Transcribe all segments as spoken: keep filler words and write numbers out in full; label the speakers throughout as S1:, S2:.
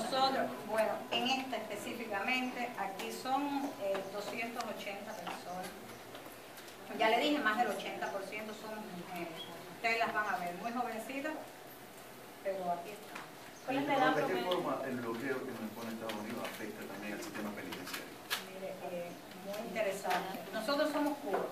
S1: Nosotros, bueno, en esta específicamente, aquí son eh, doscientas ochenta personas. Ya le dije, más del ochenta por ciento son mujeres. Ustedes las van a ver muy jovencitas, pero aquí están.
S2: ¿Cuál es la edad promedio? ¿De qué forma el bloqueo que nos impone Estados Unidos afecta también al sistema penitenciario?
S1: Mire, eh, muy interesante. Nosotros somos Cuba.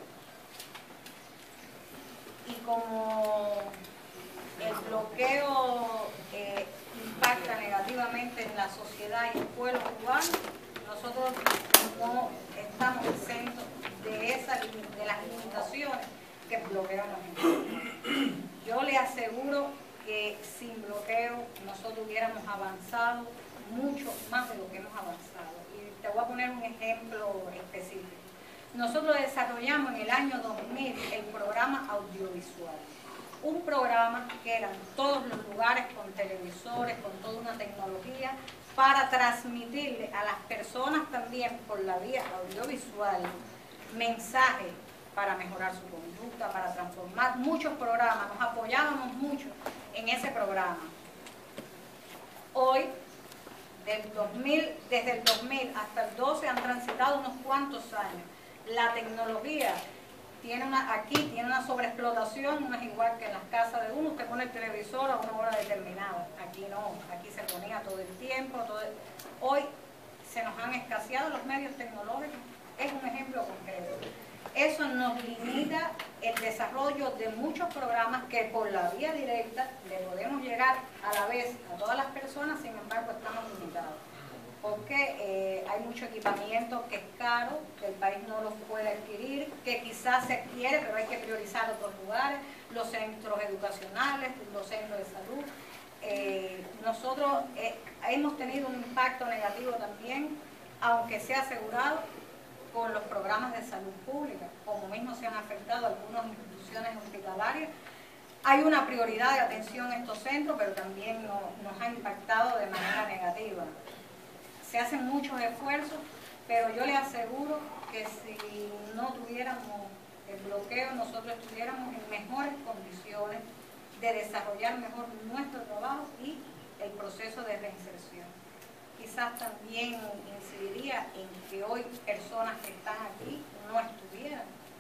S1: Y como el bloqueo eh, impacta negativamente en la sociedad y el pueblo cubano, nosotros no estamos exentos de, esa, de las limitaciones que el bloqueo nos impone. Yo le aseguro que sin bloqueo nosotros hubiéramos avanzado mucho más de lo que hemos avanzado. Y te voy a poner un ejemplo específico. Nosotros desarrollamos en el año dos mil el programa audiovisual. Un programa que eran todos los lugares con televisores, con toda una tecnología, para transmitirle a las personas también por la vía audiovisual mensajes para mejorar su conducta, para transformar muchos programas. Nos apoyábamos mucho en ese programa. Hoy, del dos mil, desde el dos mil hasta el doce han transitado unos cuantos años. La tecnología tiene una, aquí tiene una sobreexplotación, no es igual que en las casas de uno. Usted pone el televisor a una hora determinada. Aquí no, aquí se ponía todo el tiempo. Todo el... Hoy se nos han escaseado los medios tecnológicos. Es un ejemplo concreto. Eso nos limita el desarrollo de muchos programas que por la vía directa le podemos llegar a la vez a todas las personas, sin embargo estamos limitados. Porque eh, hay mucho equipamiento que es caro, que el país no lo puede adquirir, que quizás se adquiere, pero hay que priorizar otros lugares, los centros educacionales, los centros de salud. Eh, nosotros eh, hemos tenido un impacto negativo también, aunque sea asegurado, con los programas de salud pública, como mismo se han afectado algunas instituciones hospitalarias. Hay una prioridad de atención en estos centros, pero también no, nos ha impactado de manera negativa. Se hacen muchos esfuerzos, pero yo les aseguro que si no tuviéramos el bloqueo, nosotros estuviéramos en mejores condiciones de desarrollar mejor nuestro trabajo y el proceso de reinserción. Quizás también incidiría en que hoy personas que están aquí no estuvieran.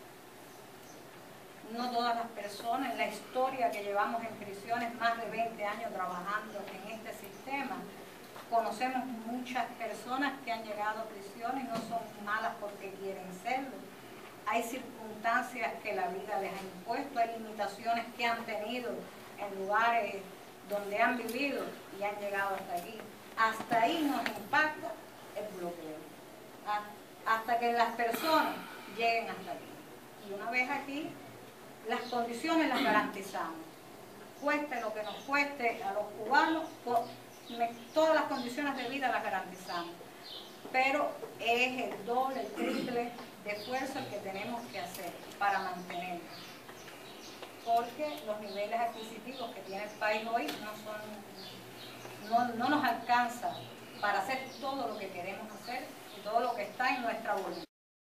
S1: No todas las personas, en la historia que llevamos en prisiones, más de veinte años trabajando en este sistema, conocemos muchas personas que han llegado a prisión y no son malas porque quieren serlo. Hay circunstancias que la vida les ha impuesto, hay limitaciones que han tenido en lugares donde han vivido y han llegado hasta aquí. Hasta ahí nos impacta el bloqueo. Hasta que las personas lleguen hasta aquí. Y una vez aquí, las condiciones las garantizamos. Cueste lo que nos cueste a los cubanos, todas las condiciones de vida las garantizamos. Pero es el doble, el triple de esfuerzo el que tenemos que hacer para mantenerlo. Porque los niveles adquisitivos que tiene el país hoy no son... No, no nos alcanza para hacer todo lo que queremos hacer y todo lo que está en nuestra voluntad.